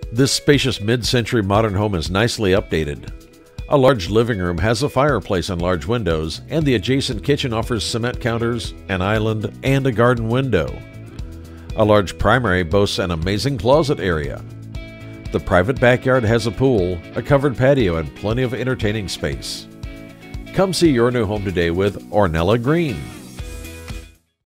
This spacious mid-century modern home is nicely updated. A large living room has a fireplace and large windows, and the adjacent kitchen offers cement counters, an island, and a garden window. A large primary boasts an amazing closet area. The private backyard has a pool, a covered patio, and plenty of entertaining space. Come see your new home today with Ornella Green.